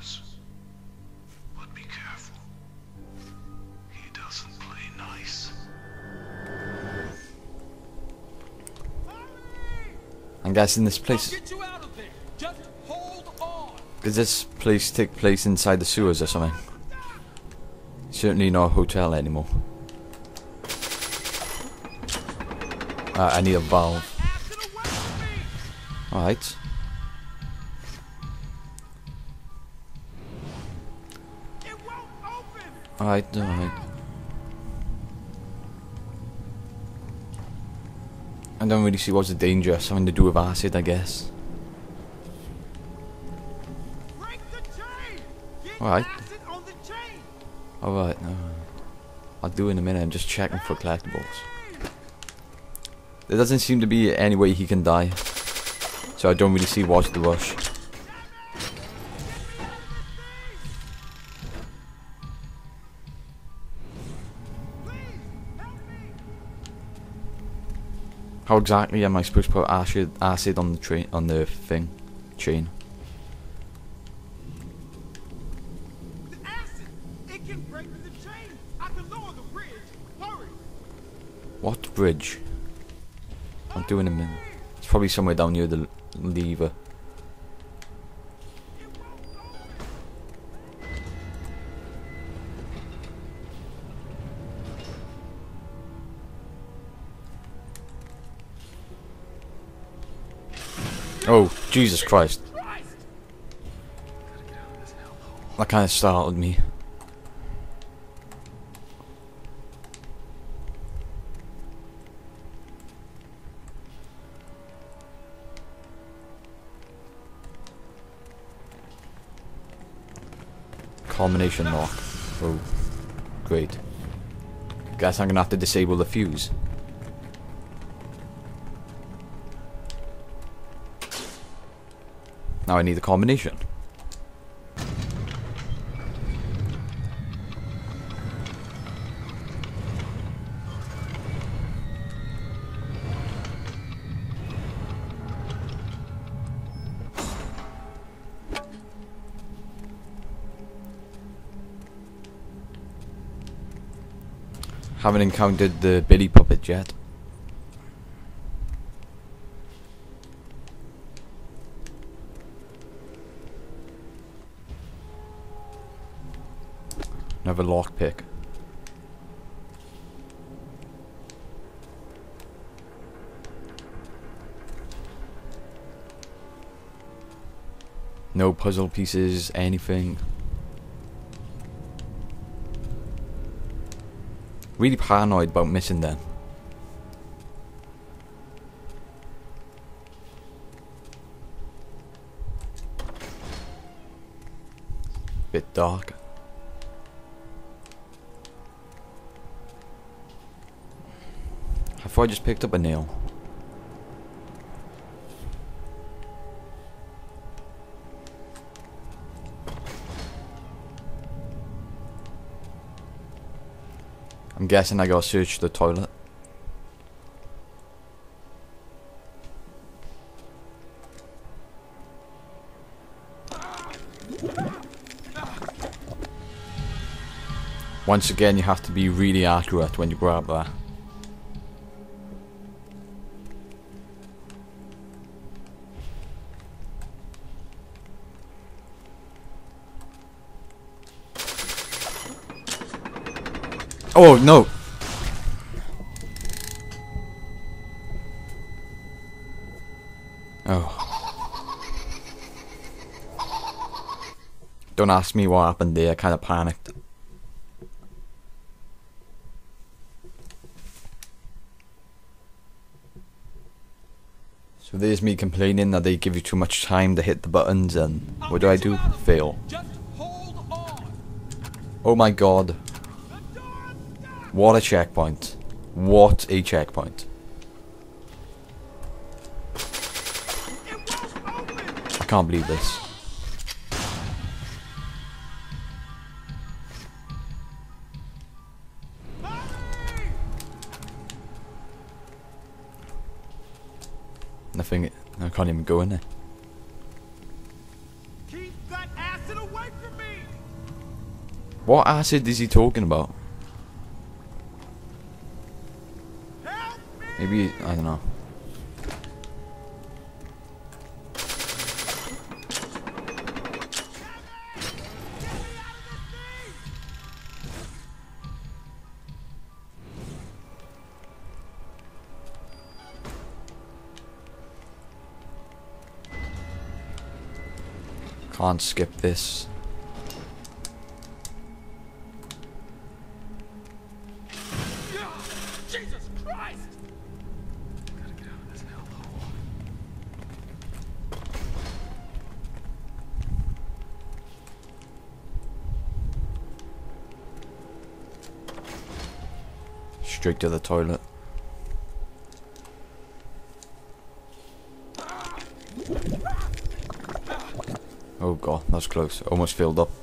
sewers. But be careful. He doesn't play nice. I'm guessing this place... Get you out of there. Just hold on. Does this place take place inside the sewers or something? Certainly not a hotel anymore. I need a valve. Alright. Alright, alright. I don't really see what's the danger. Something to do with acid, I guess. Alright. Alright, no. I'll do it in a minute. I'm just checking for collectibles. There doesn't seem to be any way he can die. So I don't really see what's the rush. How exactly am I supposed to put acid on the train, on the chain? The acid! It can break the chain! I can lower the bridge! Hurry! What bridge? I'll do in a minute. It's probably somewhere down near the lever. Oh, Jesus Christ. That kind of startled me. Culmination lock. Oh, great. Guess I'm gonna have to disable the fuse. Now I need the combination. Haven't encountered the Billy puppet yet. Another lockpick. No puzzle pieces, anything. Really paranoid about missing them. Bit dark. I thought I just picked up a nail. I'm guessing I gotta search the toilet. Once again, you have to be really accurate when you grab that. Oh no! Oh. Don't ask me what happened there, I kinda panicked. So there's me complaining that they give you too much time to hit the buttons, and what do? Fail. Oh my god. What a checkpoint. What a checkpoint. I can't believe this. Nothing. I can't even go in there. Keep that acid away away from me! What acid is he talking about? Help me! Maybe, I don't know. Can't skip this. Jesus Christ! Gotta get out of this hellhole. Straight to the toilet. Oh god, that was close. Almost filled up.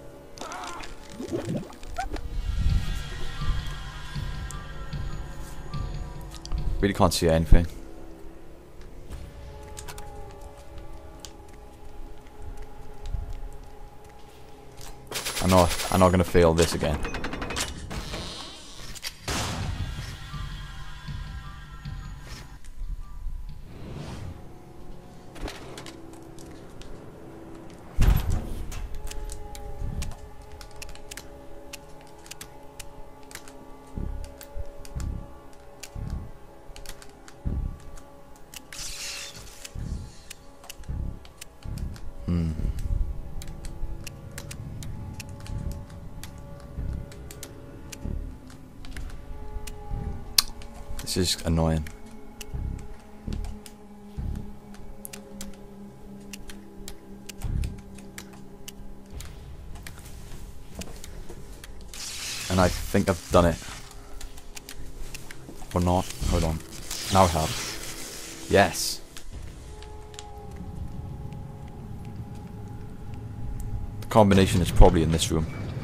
Really can't see anything. I'm not gonna fail this again. This is annoying. And I think I've done it. Or not. Hold on. Now I have. Yes. The combination is probably in this room.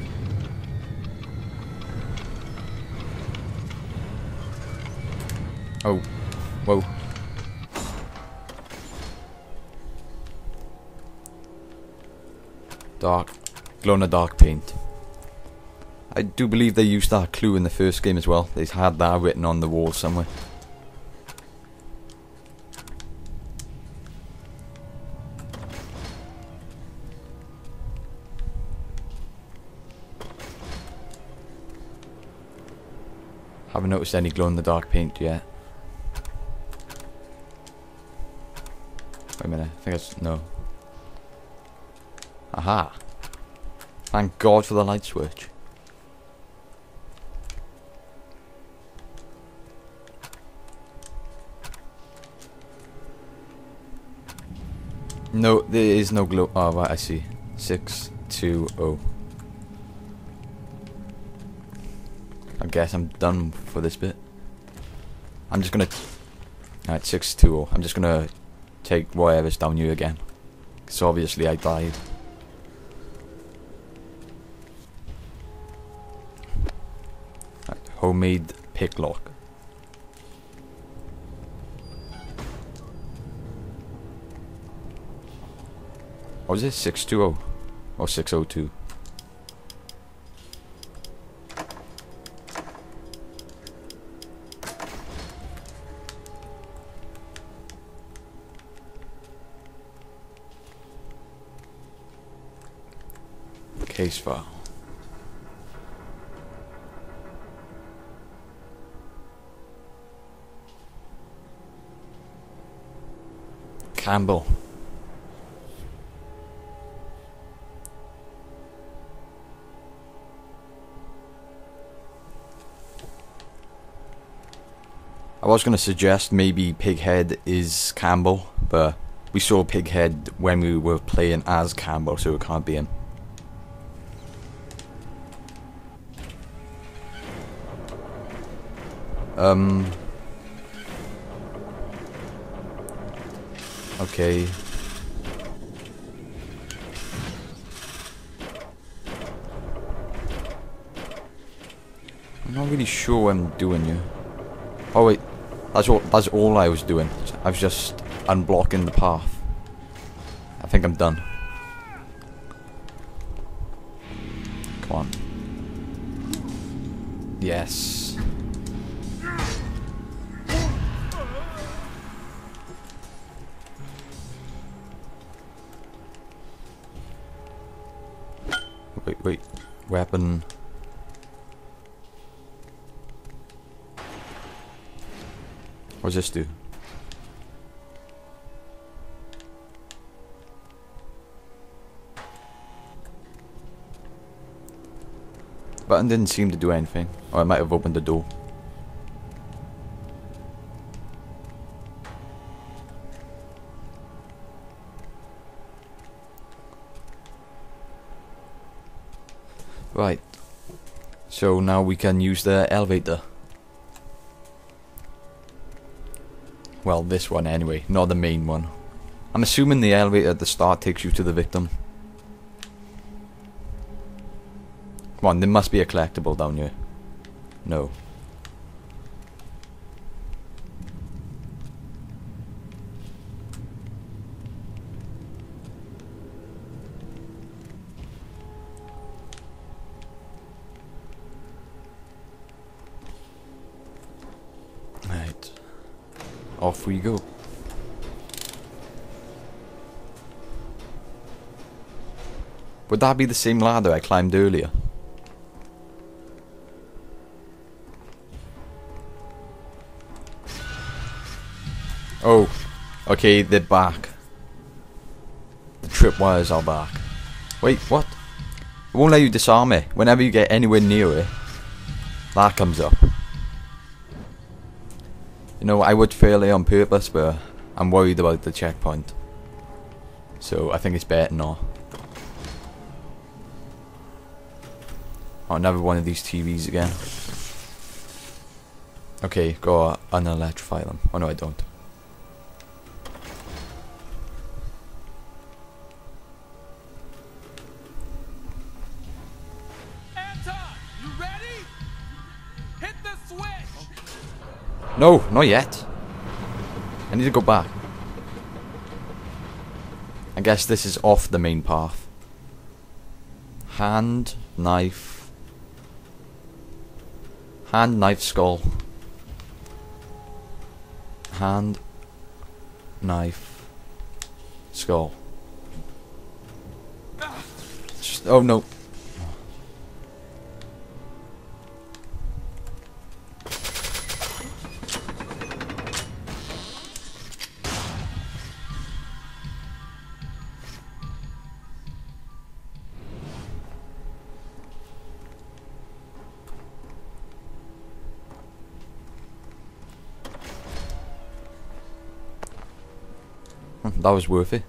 Oh. Whoa. Dark. Glow-in-the-dark paint. I do believe they used that clue in the first game as well. They had that written on the wall somewhere. Haven't noticed any glow-in-the-dark paint yet. Wait a minute, I think it's... no. Aha! Thank God for the light switch. No, there is no glow... oh, right, I see. 620. I guess I'm done for this bit. I'm just gonna... alright, 620. I'm just gonna take whatever's down here again. So obviously I died. Right, homemade pick lock. What was it? 620? Or 602? Case file. Campbell. I was going to suggest maybe Pighead is Campbell, but we saw Pighead when we were playing as Campbell, so it can't be him. Okay. I'm not really sure what I'm doing here. Oh wait, that's all I was doing. I was just unblocking the path. I think I'm done. Come on. Yes. Wait. Weapon. What does this do? Button didn't seem to do anything. Or I might have opened the door. Right. So now we can use the elevator. Well, this one anyway, not the main one. I'm assuming the elevator at the start takes you to the victim. Come on, there must be a collectible down here. No. Right. Off we go. Would that be the same ladder I climbed earlier? Oh, okay, they're back. The tripwires are back. Wait, what? It won't let you disarm it. Whenever you get anywhere near it, that comes up. You know, I would fail it on purpose, but I'm worried about the checkpoint. So I think it's better not. Oh, another one of these TVs again. Okay, go unelectrify them. Oh no, I don't. No, not yet. I need to go back. I guess this is off the main path. Hand, knife. Hand, knife, skull. Hand, knife, skull. Oh no. That was worth it.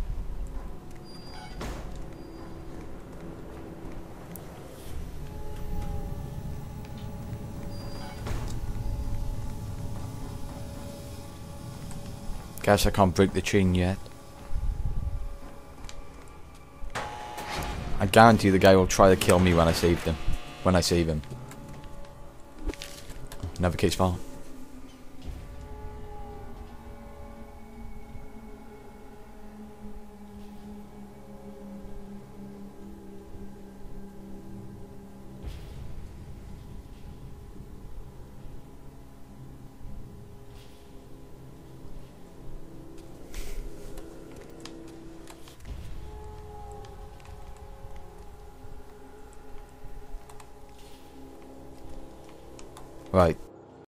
Guess I can't break the chain yet. I guarantee the guy will try to kill me when I save him. When I save him. Never case file. Right.